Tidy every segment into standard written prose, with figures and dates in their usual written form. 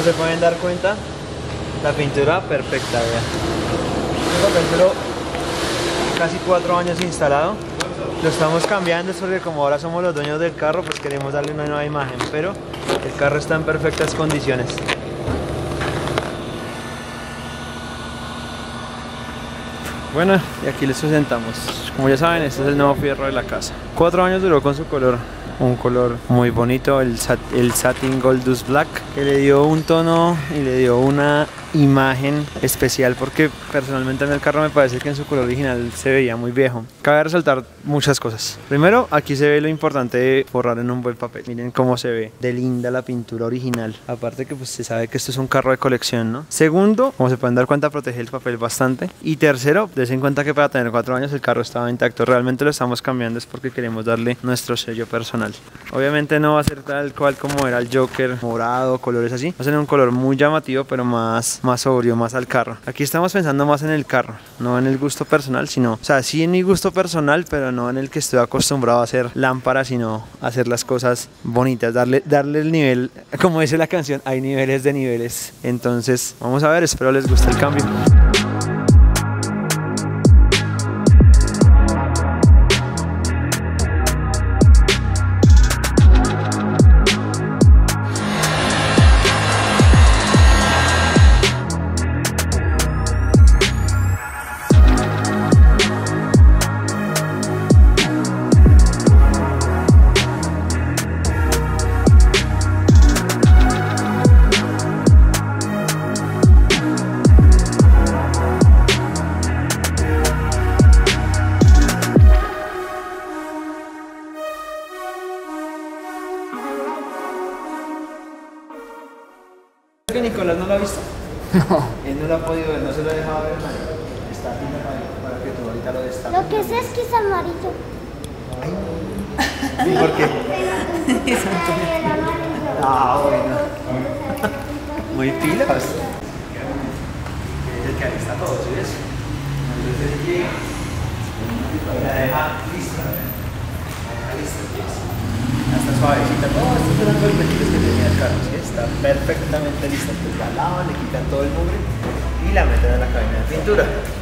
se pueden dar cuenta, la pintura perfecta, vean. El papel duró casi 4 años instalado. Lo estamos cambiando, es porque como ahora somos los dueños del carro, pues queremos darle una nueva imagen, pero el carro está en perfectas condiciones. Bueno, y aquí les presentamos. Como ya saben, este es el nuevo fierro de la casa. 4 años duró con su color. Un color muy bonito, el Satin Goldus Black, que le dio un tono y le dio una imagen especial, porque personalmente en el carro me parece que en su color original se veía muy viejo. Cabe resaltar muchas cosas. Primero, aquí se ve lo importante de forrar en un buen papel. Miren cómo se ve de linda la pintura original. Aparte que pues se sabe que esto es un carro de colección, ¿no? Segundo, como se pueden dar cuenta, protege el papel bastante. Y tercero, dense en cuenta que para tener 4 años el carro estaba intacto. Realmente lo estamos cambiando es porque queremos darle nuestro sello personal. Obviamente no va a ser tal cual como era el Joker, morado, colores así. Va a ser un color muy llamativo, pero más sobrio, más al carro. Aquí estamos pensando más en el carro, no en el gusto personal, sino, o sea, sí en mi gusto personal, pero no en el que estoy acostumbrado a hacer lámparas, sino a hacer las cosas bonitas, darle el nivel, como dice la canción, hay niveles de niveles. Entonces, vamos a ver, espero les guste el cambio. ¿Que Nicolás no lo ha visto? No. Él no lo ha podido ver, no se lo ha dejado ver, man. Está aquí para que tú ahorita lo destapes. Lo que sé es que es amarillo. ¿Y por qué? Ah, bueno. Muy pilas. Es el que alista todo, ¿sí ves? Entonces él llega y la deja lista. Está suavecita, todo estos son los golpecitos que tenía el carro, ¿sí? Está perfectamente lista, pues la lavan, le quitan todo el mugre y la meten en la cabina de pintura.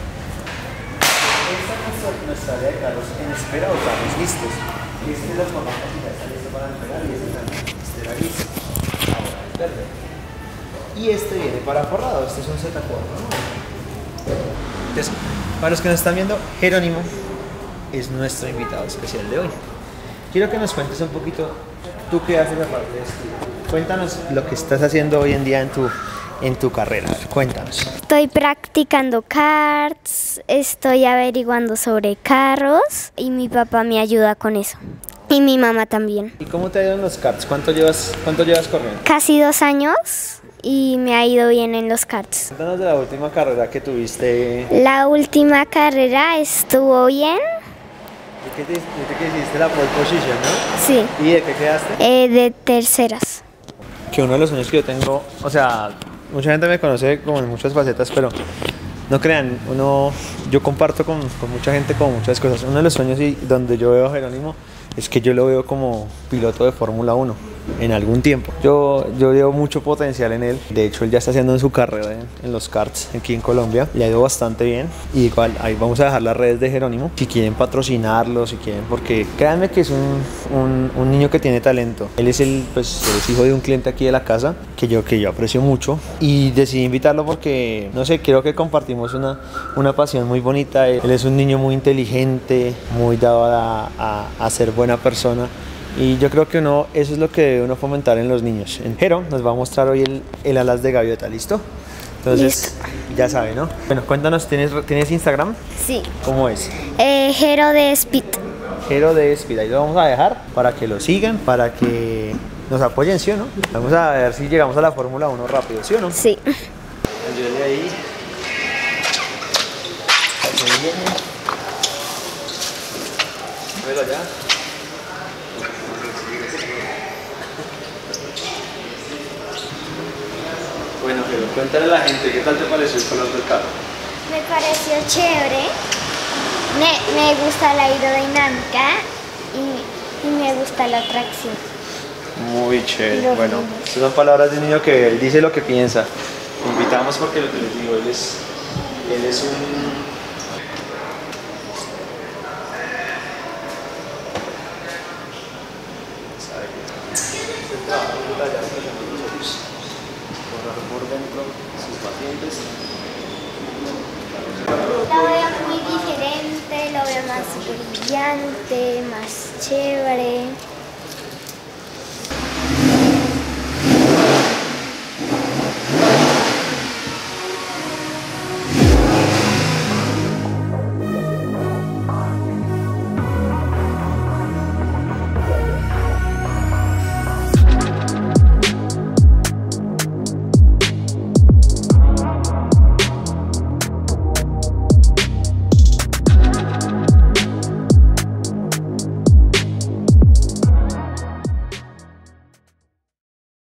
Esta es nuestra área de carros en espera o carros listos. Este lo formamos y ya está listo para entregar, y este también, este era listo, ahora es verde. Y este viene para forrado, este es un Z4, ¿no? Entonces, para los que nos están viendo, Jerónimo es nuestro invitado especial de hoy. Quiero que nos cuentes un poquito, tú qué haces aparte de esto. Cuéntanos lo que estás haciendo hoy en día en tu carrera. Cuéntanos. Estoy practicando karts, estoy averiguando sobre carros y mi papá me ayuda con eso. Y mi mamá también. ¿Y cómo te ha ido en los karts? ¿Cuánto llevas corriendo? Casi 2 años y me ha ido bien en los karts. Cuéntanos de la última carrera que tuviste. La última carrera estuvo bien. ¿De qué hiciste la pole position, no? Sí. ¿Y de qué quedaste? De terceras. Que uno de los sueños que yo tengo, o sea, mucha gente me conoce como en muchas facetas, pero no crean, yo comparto con mucha gente como muchas cosas. Uno de los sueños y donde yo veo a Jerónimo es que yo lo veo como piloto de Fórmula 1 en algún tiempo. Yo veo mucho potencial en él. De hecho, él ya está haciendo en su carrera en los karts aquí en Colombia. Le ha ido bastante bien. Y igual, ahí vamos a dejar las redes de Jerónimo. Si quieren patrocinarlo, si quieren, porque créanme que es un niño que tiene talento. Él es él es hijo de un cliente aquí de la casa que yo aprecio mucho. Y decidí invitarlo porque, no sé, creo que compartimos una pasión muy bonita. Él es un niño muy inteligente, muy dado a ser buena persona. Y yo creo que eso es lo que debe uno fomentar en los niños. Jero nos va a mostrar hoy el alas de gaviota, ¿listo? Entonces, ya sabe, ¿no? Bueno, cuéntanos, ¿tienes Instagram? Sí. ¿Cómo es? Jero de Speed. Jero de Speed, ahí lo vamos a dejar para que lo sigan, para que nos apoyen, ¿sí o no? Vamos a ver si llegamos a la Fórmula 1 rápido, ¿sí o no? Sí. Ayúdale ahí. Ahí viene. Velo allá. Bueno, pero cuéntale a la gente, ¿qué tal te pareció el color del carro? Me pareció chévere, me gusta la aerodinámica y me gusta la tracción. Muy chévere. Los Bueno, niños. estas son palabras de un niño que él dice lo que piensa. Lo invitamos porque lo que les digo, él es un... por dentro sus pacientes. Lo veo muy diferente, lo veo más brillante, más chévere.